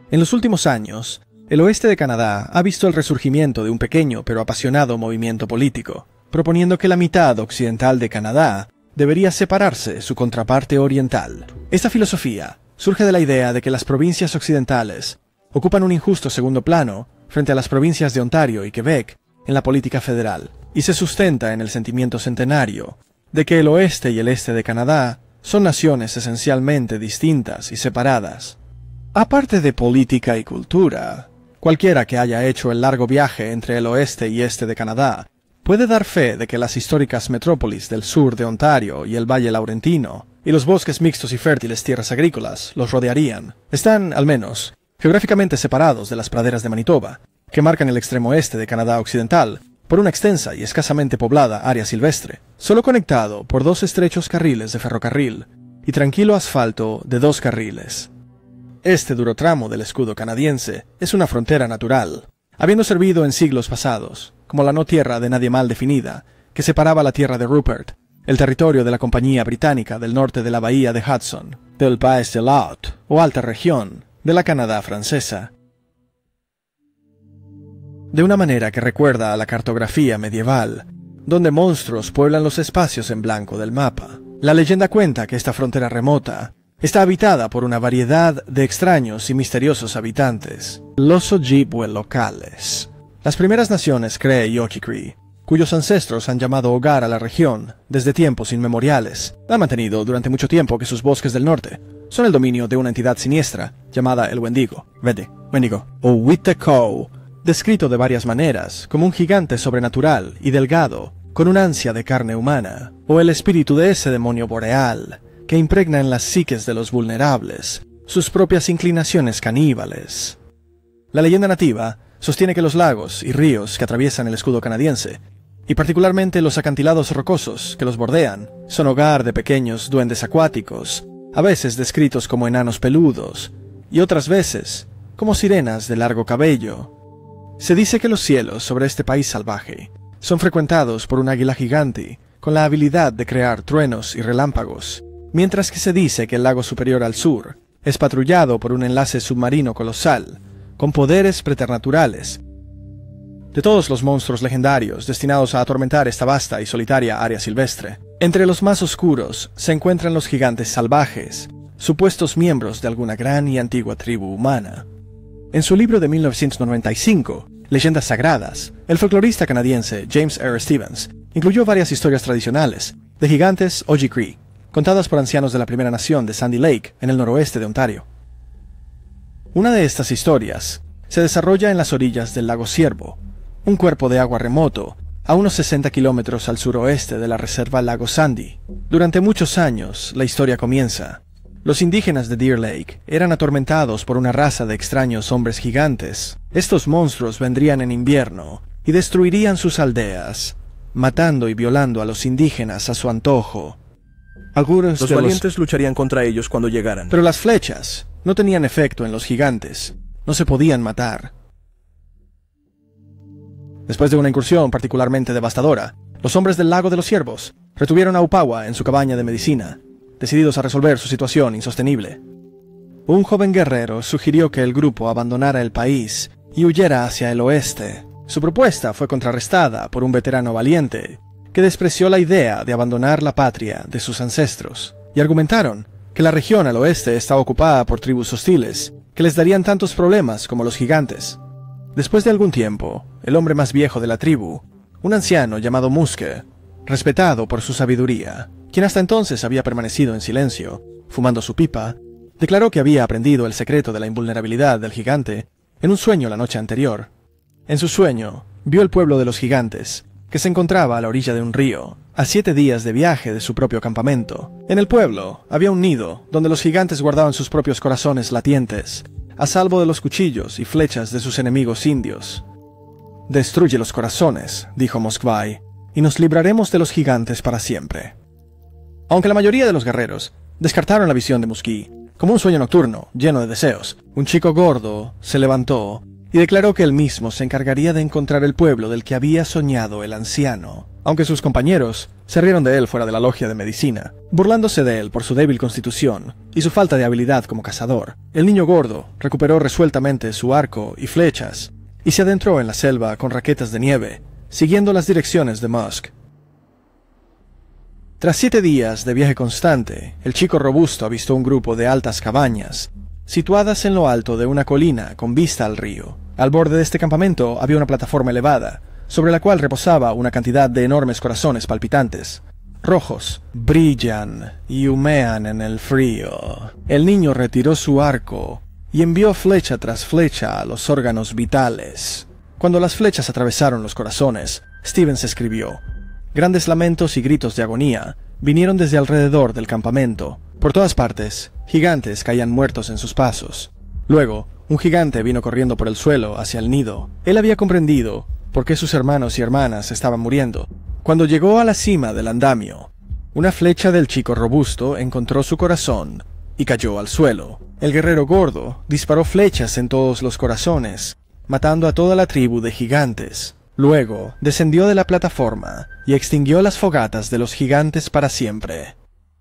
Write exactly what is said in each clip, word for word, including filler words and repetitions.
En los últimos años, el oeste de Canadá ha visto el resurgimiento de un pequeño pero apasionado movimiento político, proponiendo que la mitad occidental de Canadá debería separarse de su contraparte oriental. Esta filosofía surge de la idea de que las provincias occidentales ocupan un injusto segundo plano frente a las provincias de Ontario y Quebec en la política federal, y se sustenta en el sentimiento centenario de que el oeste y el este de Canadá son naciones esencialmente distintas y separadas. Aparte de política y cultura, cualquiera que haya hecho el largo viaje entre el oeste y este de Canadá puede dar fe de que las históricas metrópolis del sur de Ontario y el Valle Laurentino, y los bosques mixtos y fértiles tierras agrícolas los rodearían, están, al menos, geográficamente separados de las praderas de Manitoba, que marcan el extremo este de Canadá occidental, por una extensa y escasamente poblada área silvestre, solo conectado por dos estrechos carriles de ferrocarril y tranquilo asfalto de dos carriles. Este duro tramo del escudo canadiense es una frontera natural, habiendo servido en siglos pasados como la no tierra de nadie mal definida que separaba la tierra de Rupert, el territorio de la Compañía Británica del norte de la bahía de Hudson, del Pays de Lot, o alta región, de la Canadá francesa. De una manera que recuerda a la cartografía medieval, donde monstruos pueblan los espacios en blanco del mapa, la leyenda cuenta que esta frontera remota está habitada por una variedad de extraños y misteriosos habitantes, los Ojibwe locales. Las primeras naciones Cree y Oji-Cree, cuyos ancestros han llamado hogar a la región desde tiempos inmemoriales, han mantenido durante mucho tiempo que sus bosques del norte son el dominio de una entidad siniestra llamada el Wendigo, Vede, Wendigo, o Witeco, descrito de varias maneras como un gigante sobrenatural y delgado, con una ansia de carne humana, o el espíritu de ese demonio boreal, que impregna en las psiques de los vulnerables sus propias inclinaciones caníbales. La leyenda nativa sostiene que los lagos y ríos que atraviesan el escudo canadiense, y particularmente los acantilados rocosos que los bordean, son hogar de pequeños duendes acuáticos, a veces descritos como enanos peludos, y otras veces como sirenas de largo cabello. Se dice que los cielos sobre este país salvaje son frecuentados por un águila gigante con la habilidad de crear truenos y relámpagos, mientras que se dice que el lago superior al sur es patrullado por un enlace submarino colosal con poderes preternaturales. De todos los monstruos legendarios destinados a atormentar esta vasta y solitaria área silvestre, entre los más oscuros se encuentran los gigantes salvajes, supuestos miembros de alguna gran y antigua tribu humana. En su libro de mil novecientos noventa y cinco, Leyendas Sagradas, el folclorista canadiense James R. Stevens incluyó varias historias tradicionales de gigantes Oji-Cree, contadas por ancianos de la Primera Nación de Sandy Lake, en el noroeste de Ontario. Una de estas historias se desarrolla en las orillas del lago Ciervo, un cuerpo de agua remoto, a unos sesenta kilómetros al suroeste de la reserva Lago Sandy. Durante muchos años, la historia comienza. Los indígenas de Deer Lake eran atormentados por una raza de extraños hombres gigantes. Estos monstruos vendrían en invierno y destruirían sus aldeas, matando y violando a los indígenas a su antojo. Algunos los de valientes los... lucharían contra ellos cuando llegaran. Pero las flechas no tenían efecto en los gigantes. No se podían matar. Después de una incursión particularmente devastadora, los hombres del Lago de los Ciervos retuvieron a Upawa en su cabaña de medicina, decididos a resolver su situación insostenible. Un joven guerrero sugirió que el grupo abandonara el país y huyera hacia el oeste. Su propuesta fue contrarrestada por un veterano valiente que despreció la idea de abandonar la patria de sus ancestros, y argumentaron que la región al oeste estaba ocupada por tribus hostiles que les darían tantos problemas como los gigantes. Después de algún tiempo, el hombre más viejo de la tribu, un anciano llamado Muske, respetado por su sabiduría, quien hasta entonces había permanecido en silencio, fumando su pipa, declaró que había aprendido el secreto de la invulnerabilidad del gigante en un sueño la noche anterior. En su sueño, vio el pueblo de los gigantes, que se encontraba a la orilla de un río, a siete días de viaje de su propio campamento. En el pueblo había un nido donde los gigantes guardaban sus propios corazones latientes, a salvo de los cuchillos y flechas de sus enemigos indios. «Destruye los corazones», dijo Moskvai, «y nos libraremos de los gigantes para siempre». Aunque la mayoría de los guerreros descartaron la visión de Musquí como un sueño nocturno lleno de deseos, un chico gordo se levantó y declaró que él mismo se encargaría de encontrar el pueblo del que había soñado el anciano. Aunque sus compañeros Se rieron de él fuera de la logia de medicina, burlándose de él por su débil constitución y su falta de habilidad como cazador. El niño gordo recuperó resueltamente su arco y flechas y se adentró en la selva con raquetas de nieve, siguiendo las direcciones de Musk. Tras siete días de viaje constante, el chico robusto avistó un grupo de altas cabañas, situadas en lo alto de una colina con vista al río. Al borde de este campamento había una plataforma elevada, sobre la cual reposaba una cantidad de enormes corazones palpitantes. Rojos, brillan y humean en el frío. El niño retiró su arco y envió flecha tras flecha a los órganos vitales. Cuando las flechas atravesaron los corazones, Stevens escribió: grandes lamentos y gritos de agonía vinieron desde alrededor del campamento. Por todas partes, gigantes caían muertos en sus pasos. Luego, un gigante vino corriendo por el suelo hacia el nido. Él había comprendido por qué sus hermanos y hermanas estaban muriendo. Cuando llegó a la cima del andamio, una flecha del chico robusto encontró su corazón y cayó al suelo. El guerrero gordo disparó flechas en todos los corazones, matando a toda la tribu de gigantes. Luego, descendió de la plataforma y extinguió las fogatas de los gigantes para siempre.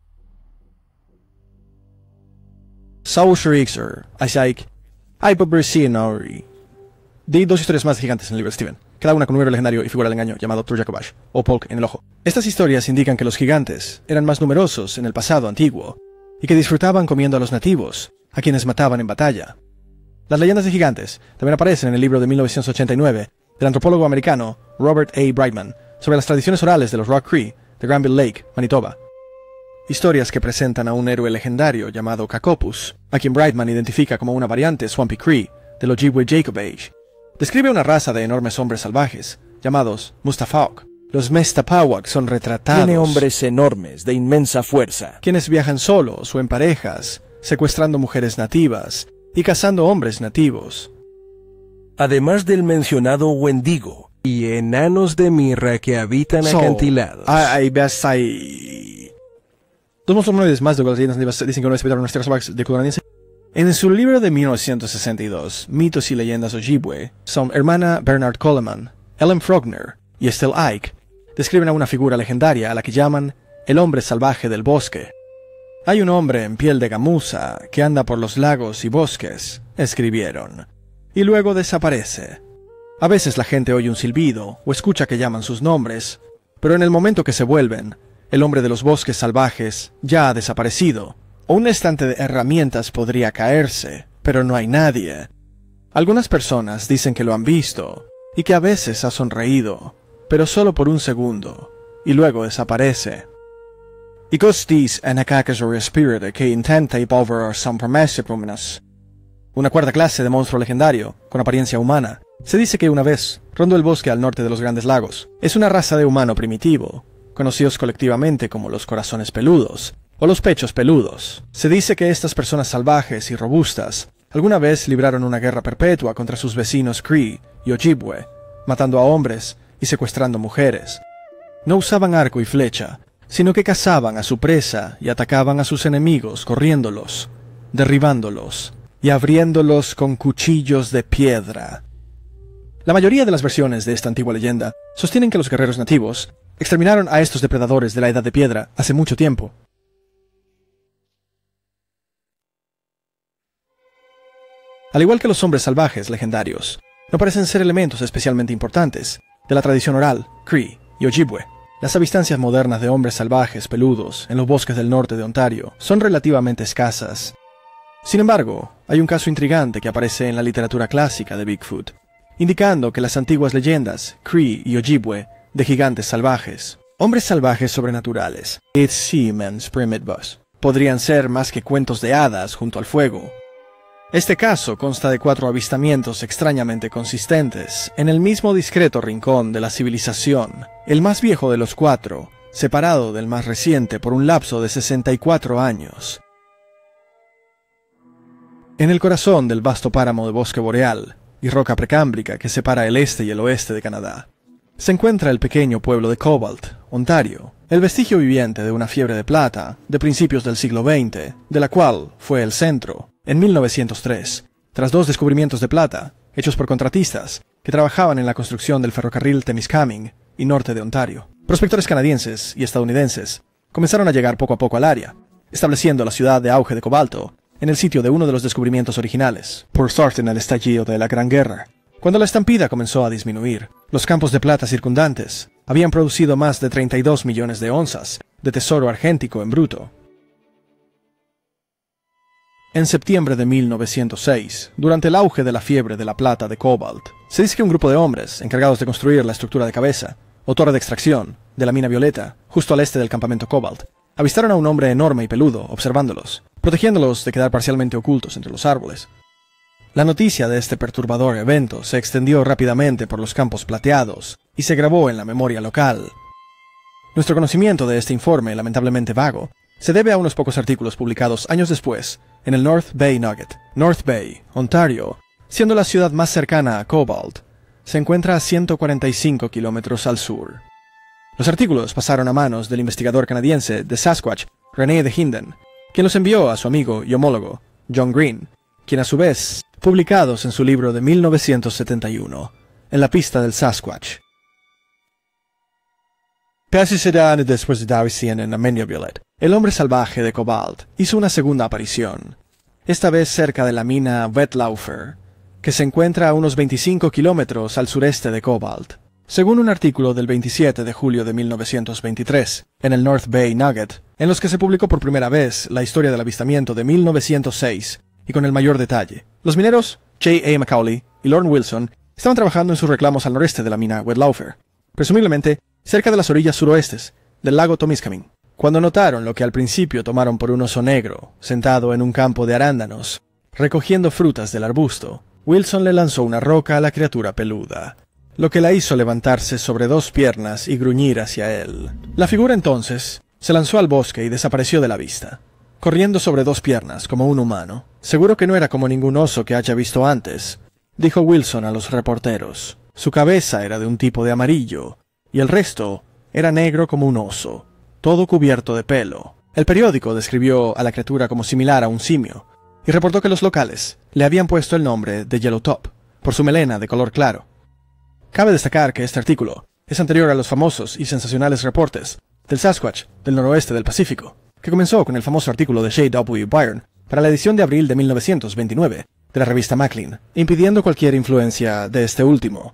Saul Shriexer, Isaac, Hyperbersienori. Di dos historias más de gigantes en el libro de Steven, cada una con un héroe legendario y figura del engaño llamado Turjakobash, o Polk en el ojo. Estas historias indican que los gigantes eran más numerosos en el pasado antiguo, y que disfrutaban comiendo a los nativos, a quienes mataban en batalla. Las leyendas de gigantes también aparecen en el libro de mil novecientos ochenta y nueve del antropólogo americano Robert A. Brightman sobre las tradiciones orales de los Rock Cree de Granville Lake, Manitoba. Historias que presentan a un héroe legendario llamado Kakopus, a quien Brightman identifica como una variante Swampy Cree del Ojibwe Jacob Age. Describe una raza de enormes hombres salvajes, llamados Mustafawk. Los Mestapawak son retratados. Tiene hombres enormes, de inmensa fuerza, quienes viajan solos o en parejas, secuestrando mujeres nativas y cazando hombres nativos. además del mencionado Wendigo y enanos de mirra que habitan So, acantilados. Hay ves ahí. Dos monstruos humanoides más de las leyendas nativas dicen que una vez habitaron unas tierras salvajes de cultura canadiense. En su libro de mil novecientos sesenta y dos, Mitos y Leyendas Ojibwe, son hermana Bernard Coleman, Ellen Frogner y Estelle Ike describen a una figura legendaria a la que llaman el hombre salvaje del bosque. Hay un hombre en piel de gamuza que anda por los lagos y bosques, escribieron, y luego desaparece. A veces la gente oye un silbido o escucha que llaman sus nombres, pero en el momento que se vuelven, el hombre de los bosques salvajes ya ha desaparecido. O un estante de herramientas podría caerse, pero no hay nadie. Algunas personas dicen que lo han visto, y que a veces ha sonreído, pero solo por un segundo, y luego desaparece. Icostis anakakasor spirit que intenta evolver some promesipruminas. Una cuarta clase de monstruo legendario, con apariencia humana, se dice que una vez rondó el bosque al norte de los Grandes Lagos. Es una raza de humano primitivo, conocidos colectivamente como los corazones peludos, o los pechos peludos. Se dice que estas personas salvajes y robustas alguna vez libraron una guerra perpetua contra sus vecinos Cree y Ojibwe, matando a hombres y secuestrando mujeres. No usaban arco y flecha, sino que cazaban a su presa y atacaban a sus enemigos corriéndolos, derribándolos y abriéndolos con cuchillos de piedra. La mayoría de las versiones de esta antigua leyenda sostienen que los guerreros nativos exterminaron a estos depredadores de la Edad de Piedra hace mucho tiempo. Al igual que los hombres salvajes legendarios, no parecen ser elementos especialmente importantes de la tradición oral, Cree y Ojibwe. Las avistancias modernas de hombres salvajes peludos en los bosques del norte de Ontario son relativamente escasas. Sin embargo, hay un caso intrigante que aparece en la literatura clásica de Bigfoot, indicando que las antiguas leyendas, Cree y Ojibwe, de gigantes salvajes, hombres salvajes sobrenaturales, It's Seaman's Primitivus, podrían ser más que cuentos de hadas junto al fuego. Este caso consta de cuatro avistamientos extrañamente consistentes en el mismo discreto rincón de la civilización, el más viejo de los cuatro, separado del más reciente por un lapso de sesenta y cuatro años. En el corazón del vasto páramo de bosque boreal y roca precámbrica que separa el este y el oeste de Canadá, se encuentra el pequeño pueblo de Cobalt, Ontario, el vestigio viviente de una fiebre de plata de principios del siglo veinte, de la cual fue el centro, en mil novecientos tres, tras dos descubrimientos de plata, hechos por contratistas, que trabajaban en la construcción del ferrocarril Temiskaming y norte de Ontario. Prospectores canadienses y estadounidenses comenzaron a llegar poco a poco al área, estableciendo la ciudad de auge de cobalto en el sitio de uno de los descubrimientos originales, por suerte en el estallido de la Gran Guerra. Cuando la estampida comenzó a disminuir, los campos de plata circundantes habían producido más de treinta y dos millones de onzas de tesoro argéntico en bruto. En septiembre de mil novecientos seis, durante el auge de la fiebre de la plata de cobalt, se dice que un grupo de hombres encargados de construir la estructura de cabeza, o torre de extracción, de la mina Violeta, justo al este del campamento Cobalt, avistaron a un hombre enorme y peludo observándolos, protegiéndolos de quedar parcialmente ocultos entre los árboles. La noticia de este perturbador evento se extendió rápidamente por los campos plateados y se grabó en la memoria local. Nuestro conocimiento de este informe, lamentablemente vago, se debe a unos pocos artículos publicados años después en el North Bay Nugget. North Bay, Ontario, siendo la ciudad más cercana a Cobalt, se encuentra a ciento cuarenta y cinco kilómetros al sur. Los artículos pasaron a manos del investigador canadiense de Sasquatch, René de Hinden, quien los envió a su amigo y homólogo, John Green, quien a su vez, publicados en su libro de mil novecientos setenta y uno, En la pista del Sasquatch. Casi será después de Davison en la mina Violet. El hombre salvaje de Cobalt hizo una segunda aparición, esta vez cerca de la mina Wetlaufer, que se encuentra a unos veinticinco kilómetros al sureste de Cobalt. Según un artículo del veintisiete de julio de mil novecientos veintitrés, en el North Bay Nugget, en los que se publicó por primera vez la historia del avistamiento de mil novecientos seis, y con el mayor detalle, los mineros J A Macaulay y Lorne Wilson estaban trabajando en sus reclamos al noreste de la mina Wetlaufer, presumiblemente cerca de las orillas suroestes del lago Tomiskaming, cuando notaron lo que al principio tomaron por un oso negro, sentado en un campo de arándanos, recogiendo frutas del arbusto. Wilson le lanzó una roca a la criatura peluda, lo que la hizo levantarse sobre dos piernas y gruñir hacia él. La figura entonces se lanzó al bosque y desapareció de la vista, corriendo sobre dos piernas como un humano. Seguro que no era como ningún oso que haya visto antes, dijo Wilson a los reporteros. Su cabeza era de un tipo de amarillo, y el resto era negro como un oso, todo cubierto de pelo. El periódico describió a la criatura como similar a un simio, y reportó que los locales le habían puesto el nombre de Yellow Top, por su melena de color claro. Cabe destacar que este artículo es anterior a los famosos y sensacionales reportes del Sasquatch del noroeste del Pacífico, que comenzó con el famoso artículo de J W Byron para la edición de abril de mil novecientos veintinueve de la revista Maclean, impidiendo cualquier influencia de este último.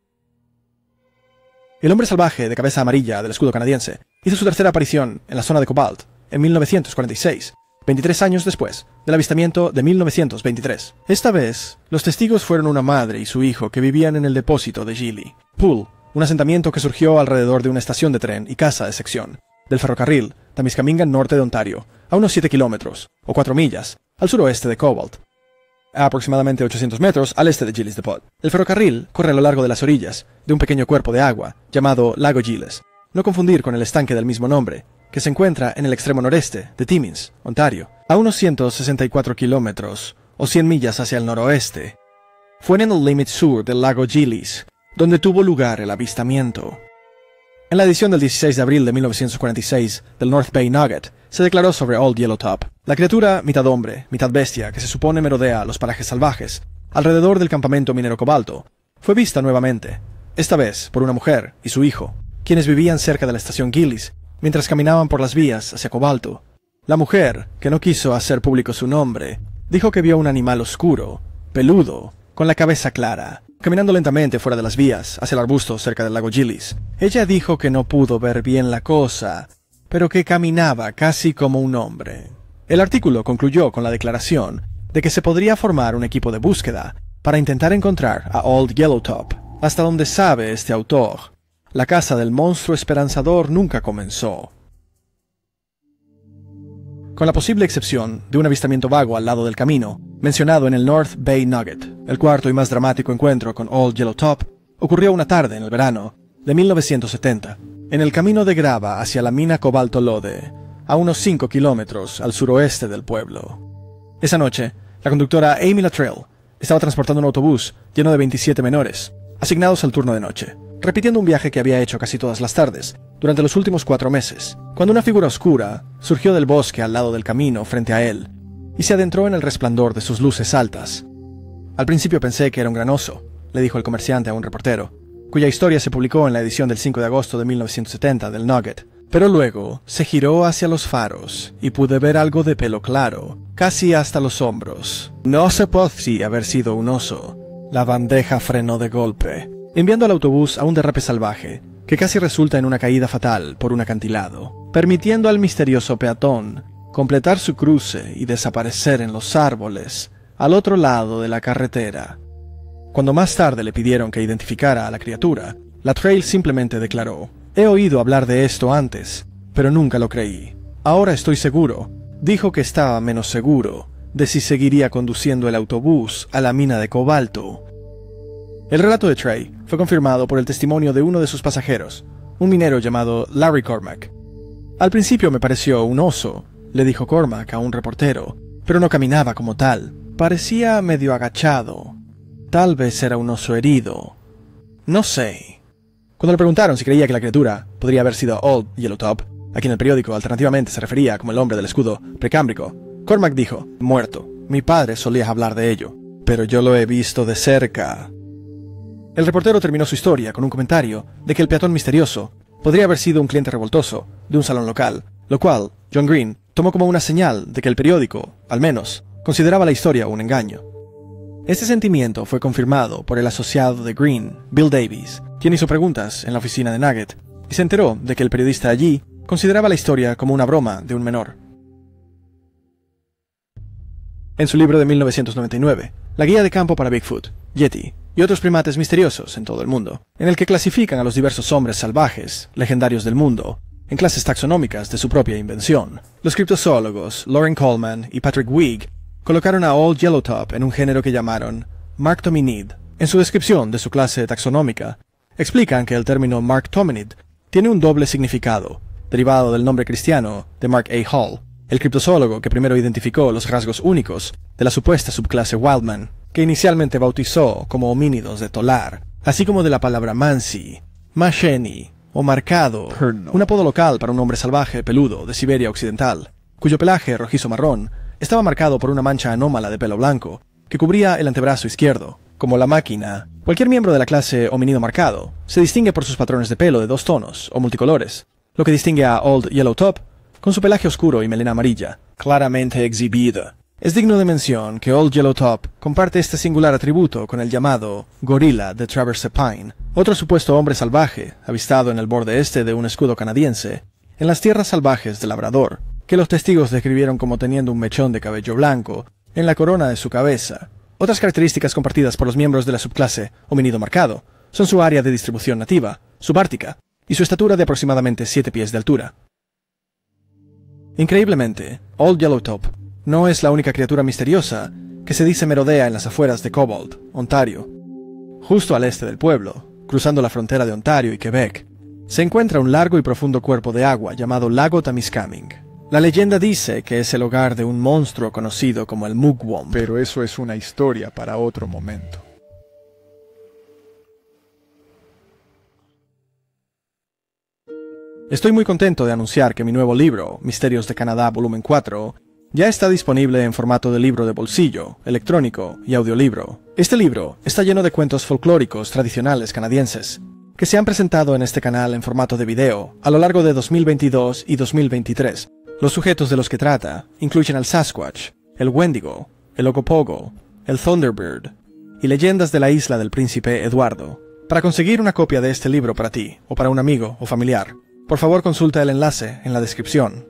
El hombre salvaje de cabeza amarilla del escudo canadiense hizo su tercera aparición en la zona de Cobalt en mil novecientos cuarenta y seis, veintitrés años después del avistamiento de mil novecientos veintitrés. Esta vez, los testigos fueron una madre y su hijo que vivían en el depósito de Gili Pool, un asentamiento que surgió alrededor de una estación de tren y casa de sección del ferrocarril Temiskaming norte de Ontario, a unos siete kilómetros, o cuatro millas, al suroeste de Cobalt, a aproximadamente ochocientos metros al este de Gilles Depot. El ferrocarril corre a lo largo de las orillas de un pequeño cuerpo de agua llamado Lago Gilles, no confundir con el estanque del mismo nombre, que se encuentra en el extremo noreste de Timmins, Ontario, a unos ciento sesenta y cuatro kilómetros o cien millas hacia el noroeste. Fue en el límite sur del lago Gilles donde tuvo lugar el avistamiento. En la edición del dieciséis de abril de mil novecientos cuarenta y seis del North Bay Nugget se declaró sobre Old Yellow Top, la criatura mitad hombre, mitad bestia que se supone merodea los parajes salvajes alrededor del campamento minero Cobalto, fue vista nuevamente, esta vez por una mujer y su hijo, quienes vivían cerca de la estación Gilles mientras caminaban por las vías hacia Cobalto. La mujer, que no quiso hacer público su nombre, dijo que vio un animal oscuro, peludo, con la cabeza clara, caminando lentamente fuera de las vías, hacia el arbusto cerca del lago Gilles. Ella dijo que no pudo ver bien la cosa, pero que caminaba casi como un hombre. El artículo concluyó con la declaración de que se podría formar un equipo de búsqueda para intentar encontrar a Old Yellow Top. Hasta donde sabe este autor, la caza del monstruo esperanzador nunca comenzó. Con la posible excepción de un avistamiento vago al lado del camino, mencionado en el North Bay Nugget, el cuarto y más dramático encuentro con Old Yellow Top ocurrió una tarde en el verano de mil novecientos setenta, en el camino de grava hacia la mina Cobalto Lode, a unos cinco kilómetros al suroeste del pueblo. Esa noche, la conductora Amy Latrell estaba transportando un autobús lleno de veintisiete menores, asignados al turno de noche, repitiendo un viaje que había hecho casi todas las tardes durante los últimos cuatro meses, cuando una figura oscura surgió del bosque al lado del camino frente a él y se adentró en el resplandor de sus luces altas. Al principio pensé que era un gran oso, le dijo el comerciante a un reportero, cuya historia se publicó en la edición del cinco de agosto de mil novecientos setenta del Nugget. Pero luego se giró hacia los faros y pude ver algo de pelo claro, casi hasta los hombros. No se podía haber sido un oso. La bandeja frenó de golpe, enviando al autobús a un derrape salvaje, que casi resulta en una caída fatal por un acantilado, permitiendo al misterioso peatón completar su cruce y desaparecer en los árboles, al otro lado de la carretera. Cuando más tarde le pidieron que identificara a la criatura, la Trail simplemente declaró: «He oído hablar de esto antes, pero nunca lo creí. Ahora estoy seguro», dijo que estaba menos seguro de si seguiría conduciendo el autobús a la mina de cobalto. El relato de Trey fue confirmado por el testimonio de uno de sus pasajeros, un minero llamado Larry Cormack. «Al principio me pareció un oso», le dijo Cormack a un reportero, «pero no caminaba como tal. Parecía medio agachado. Tal vez era un oso herido. No sé». Cuando le preguntaron si creía que la criatura podría haber sido Old Yellowtop, a quien el periódico alternativamente se refería como el hombre del escudo precámbrico, Cormack dijo: «Muerto. Mi padre solía hablar de ello, pero yo lo he visto de cerca». El reportero terminó su historia con un comentario de que el peatón misterioso podría haber sido un cliente revoltoso de un salón local, lo cual John Green tomó como una señal de que el periódico, al menos, consideraba la historia un engaño. Este sentimiento fue confirmado por el asociado de Green, Bill Davies, quien hizo preguntas en la oficina de Nugget, y se enteró de que el periodista allí consideraba la historia como una broma de un menor. En su libro de mil novecientos noventa y nueve, La guía de campo para Bigfoot, Yeti y otros primates misteriosos en todo el mundo, en el que clasifican a los diversos hombres salvajes, legendarios del mundo, en clases taxonómicas de su propia invención, los criptozoólogos Loren Coleman y Patrick Weig colocaron a Old Yellowtop en un género que llamaron Marktominid. En su descripción de su clase taxonómica, explican que el término Marktominid tiene un doble significado, derivado del nombre cristiano de Mark A. Hall, el criptozoólogo que primero identificó los rasgos únicos de la supuesta subclase Wildman, que inicialmente bautizó como homínidos de Tolar, así como de la palabra mansi, masheni o marcado, un apodo local para un hombre salvaje peludo de Siberia Occidental, cuyo pelaje rojizo marrón estaba marcado por una mancha anómala de pelo blanco que cubría el antebrazo izquierdo. Como la máquina, cualquier miembro de la clase homínido marcado se distingue por sus patrones de pelo de dos tonos o multicolores, lo que distingue a Old Yellowtop con su pelaje oscuro y melena amarilla, claramente exhibida. Es digno de mención que Old Yellowtop comparte este singular atributo con el llamado gorila de Traverse Pine, otro supuesto hombre salvaje avistado en el borde este de un escudo canadiense, en las tierras salvajes de Labrador, que los testigos describieron como teniendo un mechón de cabello blanco en la corona de su cabeza. Otras características compartidas por los miembros de la subclase homínido marcado son su área de distribución nativa, subártica, y su estatura de aproximadamente siete pies de altura. Increíblemente, Old Yellowtop no es la única criatura misteriosa que se dice merodea en las afueras de Cobalt, Ontario. Justo al este del pueblo, cruzando la frontera de Ontario y Quebec, se encuentra un largo y profundo cuerpo de agua llamado Lago Temiskaming. La leyenda dice que es el hogar de un monstruo conocido como el Mugwump. Pero eso es una historia para otro momento. Estoy muy contento de anunciar que mi nuevo libro, Misterios de Canadá Volumen cuatro, ya está disponible en formato de libro de bolsillo, electrónico y audiolibro. Este libro está lleno de cuentos folclóricos tradicionales canadienses, que se han presentado en este canal en formato de video a lo largo de dos mil veintidós y dos mil veintitrés. Los sujetos de los que trata incluyen al Sasquatch, el Wendigo, el Ogopogo, el Thunderbird y leyendas de la isla del Príncipe Eduardo. Para conseguir una copia de este libro para ti, o para un amigo o familiar, por favor consulta el enlace en la descripción.